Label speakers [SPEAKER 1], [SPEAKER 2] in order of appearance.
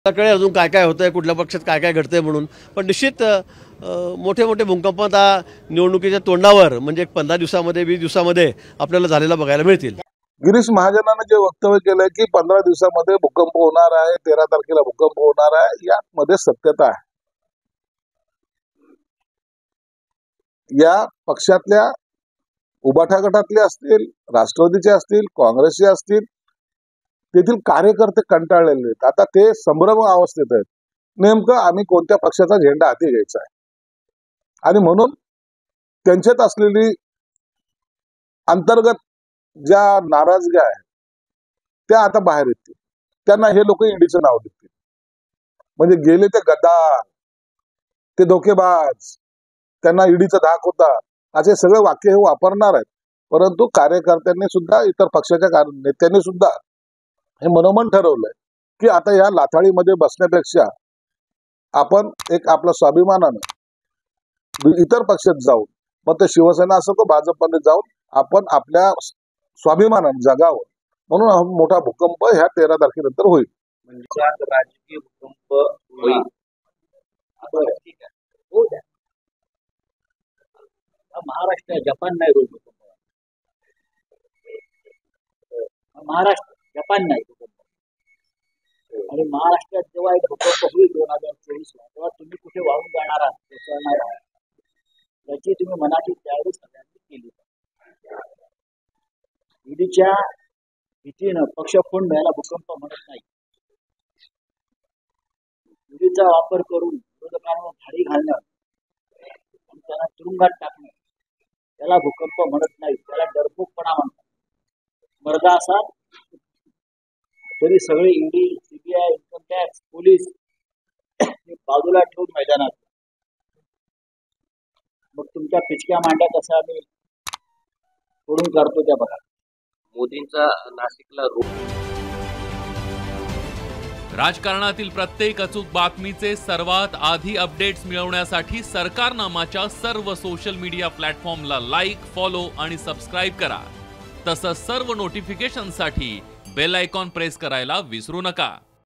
[SPEAKER 1] कळे अजून काय काय होतंय, कुठल्या पक्षात काय काय घडतंय म्हणून. पण निश्चित मोठे मोठे भूकंप आता निवडणुकीच्या तोंडावर म्हणजे 15 दिवसामध्ये 20 दिवसामध्ये आपल्याला झालेला बघायला मिळतील.
[SPEAKER 2] गिरीश महाजनानं जे वक्तव्य केलंय की 15 दिवसामध्ये भूकंप होणार आहे, 13 तारखेला भूकंप होणार आहे, यामध्ये सत्यता आहे. या पक्षातल्या उबाठा गटातले असतील, राष्ट्रवादीचे असतील, काँग्रेसचे असतील, तेथील कार्यकर्ते कंटाळलेले आहेत. आता ते संभ्रम अवस्थेत आहेत. नेमकं आम्ही कोणत्या पक्षाचा झेंडा हाती घ्यायचा आहे आणि म्हणून त्यांच्यात असलेली अंतर्गत ज्या नाराजग्या आहेत त्या आता बाहेर येतील. त्यांना हे लोक ईडीचं नाव देतील. म्हणजे गेले ते गद्दार, ते धोकेबाज, त्यांना ईडीचा धाक होता, असे सगळे वाक्य हे वापरणार आहेत. परंतु कार्यकर्त्यांनी सुद्धा, इतर पक्षाच्या नेत्यांनी सुद्धा हे मनोमन ठरवलंय की आता या लाथाळीमध्ये बसण्यापेक्षा आपण एक आपल्या स्वाभिमानानं इतर पक्षात जाऊन, मग ते शिवसेना असो का भाजपमध्ये जाऊन आपण आपल्या स्वाभिमानानं जगावं. म्हणून हा मोठा भूकंप ह्या 13 तारखेनंतर होईल.
[SPEAKER 3] म्हणजे राजकीय भूकंप होईल. ठीक आहे, हो द्या. महाराष्ट्र जपान नाही रोज भूकंप, महाराष्ट्र जपान नाही भूकंप. आणि महाराष्ट्रात जेव्हा एक भूकंप होईल 2024ला, तेव्हा तुम्ही कुठे वाहून जाणार आहात, कोसळणार आहात, याची तुम्ही मनाची तयारी सगळ्यांनी केली. ईडीच्या भीतीनं पक्ष फोडण्याला भूकंप म्हणत नाही. ईडीचा वापर करून विरोधकांवर धाडी घालणं आणि त्यांना तुरुंगात टाकणं, त्याला भूकंप म्हणत नाही, त्याला डरपोकपणा म्हणतात. मर्दा असा तरी सगळे ED, CBI, income tax, police बाजूला ठेवून मैदानात, मग तुमच्या पिचक्या मांड्या कसा आम्ही फोडून काढतो त्या बघा.
[SPEAKER 4] मोदींचा नाशिकला
[SPEAKER 5] राजकारणातील प्रत्येक अचूक बातमीचे सर्वात आधी अपडेट्स मिळवण्यासाठी सरकारनामाच्या सर्व सोशल मीडिया प्लॅटफॉर्मला लाईक, फॉलो आणि सबस्क्राईब करा. तसंच सर्व नोटिफिकेशनसाठी बेल आयकॉन प्रेस करायला विसरू नका.